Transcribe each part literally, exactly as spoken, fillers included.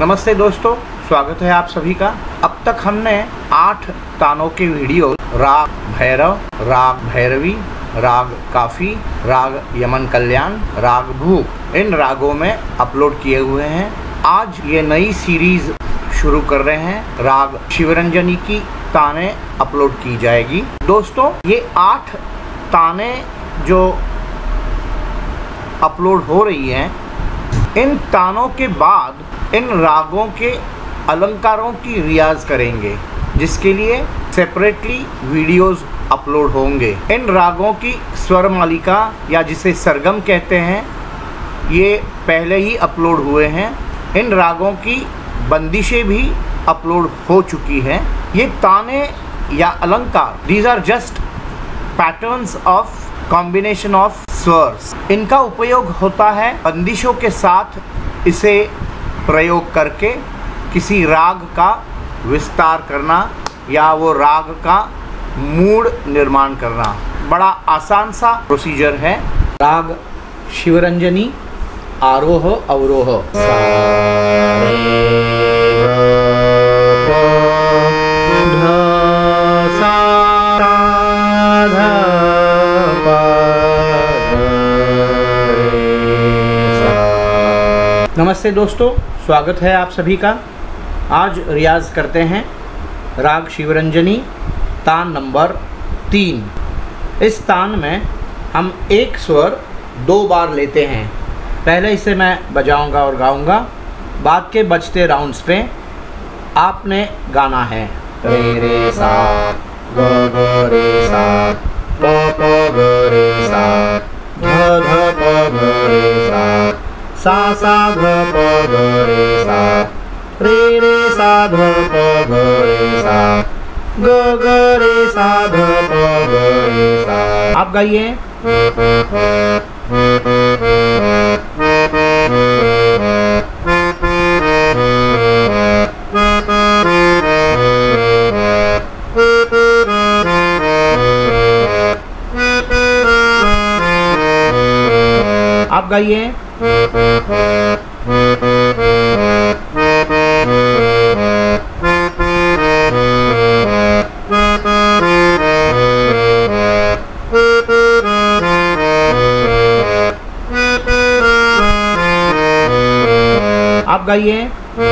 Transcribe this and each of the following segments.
नमस्ते दोस्तों, स्वागत है आप सभी का। अब तक हमने आठ तानों के वीडियो राग भैरव, राग भैरवी, राग काफी, राग यमन कल्याण, राग भूप, इन रागों में अपलोड किए हुए हैं। आज ये नई सीरीज शुरू कर रहे हैं। राग शिवरंजनी की ताने अपलोड की जाएगी। दोस्तों, ये आठ ताने जो अपलोड हो रही हैं, इन तानों के बाद इन रागों के अलंकारों की रियाज करेंगे, जिसके लिए सेपरेटली वीडियोस अपलोड होंगे। इन रागों की स्वर मालिका या जिसे सरगम कहते हैं, ये पहले ही अपलोड हुए हैं। इन रागों की बंदिशें भी अपलोड हो चुकी हैं। ये ताने या अलंकार, these are just patterns of combination of स्वर्स। इनका उपयोग होता है बंदिशों के साथ इसे प्रयोग करके किसी राग का विस्तार करना या वो राग का मूड निर्माण करना। बड़ा आसान सा प्रोसीजर है। राग शिवरंजनी, आरोह अवरोह। सा रे ग प ध सा ध प ग रे सा। नमस्ते दोस्तों, स्वागत है आप सभी का। आज रियाज करते हैं राग शिवरंजनी, तान नंबर तीन। इस तान में हम एक स्वर दो बार लेते हैं। पहले इसे मैं बजाऊंगा और गाऊंगा, बाद के बजते राउंड्स पे आपने गाना है। रे रे सा ग ग रे सा प प ग रे सा ध ध प ग रे सा सा सा ध प ग रे सा रे रे सा ध प ग रे सा ग ग रे सा ध प ग रे सा। आप गाइए। आप गाइए। आप गाइए।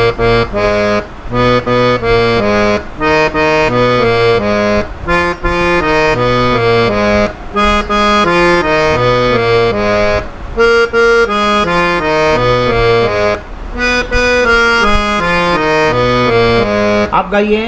आप गाइए।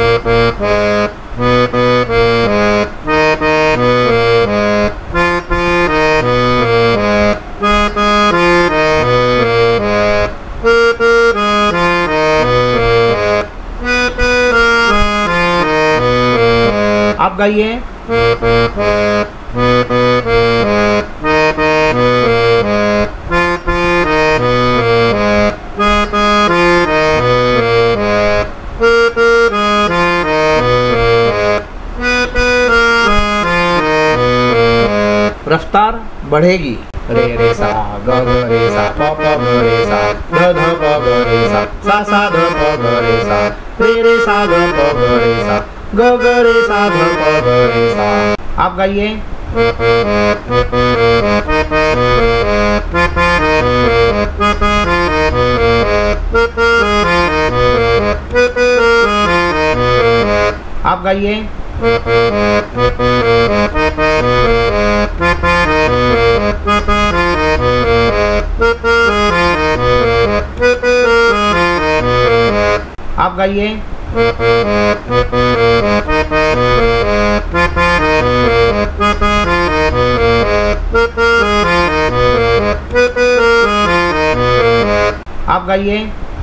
आप गाइए। रफ्तार बढ़ेगी। रे रे सा ग ग रे सा प प ग रे सा ध ध प ग रे सा सा सा ध प ग रे सा रे रे सा ध प ग रे सा ग ग रे सा ध प ग रे सा। आप गाइए। आप गाइए। आप गाइए। आप गाइए।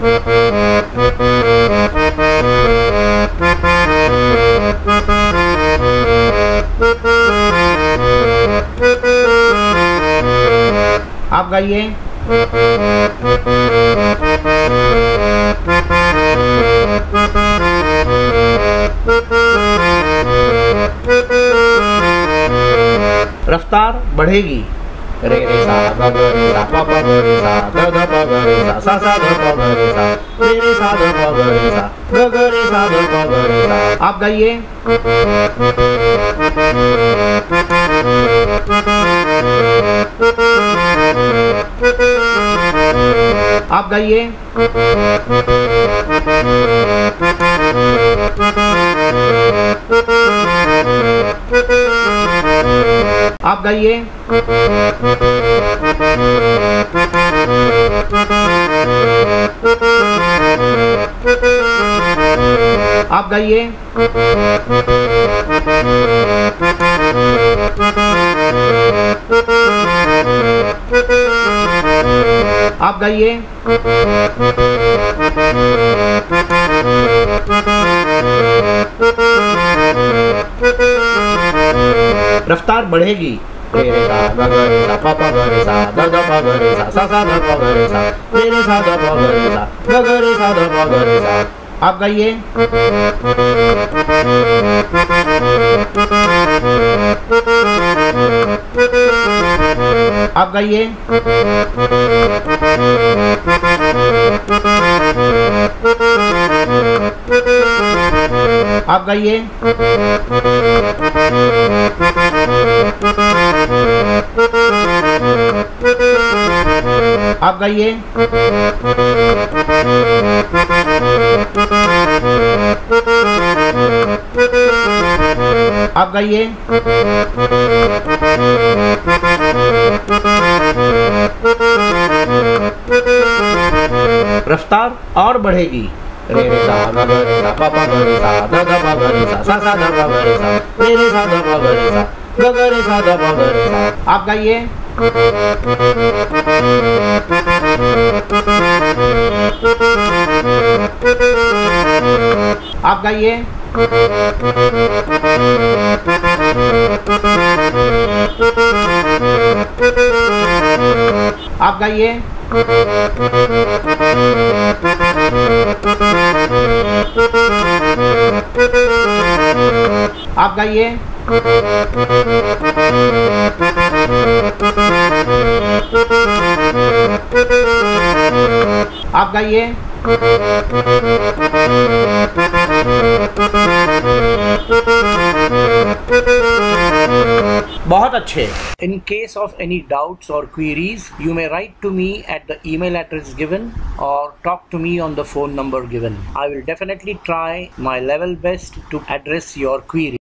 आप गाइए। रफ्तार बढ़ेगी। रे रे सा ग ग रे सा प प ग रे सा द द प ग रे सा सा सा द प ग रे सा रे रे सा द प ग रे सा ग ग रे सा द प ग रे सा। आप गाइए। आप गाइए। आप गाइए। आप गाइए। आप गाइए। रफ्तार बढ़ेगी। रे रे सा ग ग रे सा प प ग रे सा द द प ग रे सा सा सा द प ग रे सा रे रे सा द प ग रे सा ग ग रे सा द प ग रे सा। आप गाइए। आप गाइए। आप गाइए। आप गाइए। आप गाइए। रफ्तार और बढ़ेगी। रे रे सा ग ग रे सा प प ग रे सा द द प ग रे सा सा सा द प ग रे सा रे रे सा द प ग रे सा ग ग रे सा द प ग रे सा। आप गाइए। आप गाइए। आप गाइए। आप गाइए। आप गाइए। बहुत अच्छे। In case of any doubts or queries, you may write to me at the email address given or talk to me on the phone number given. I will definitely try my level best to address your query.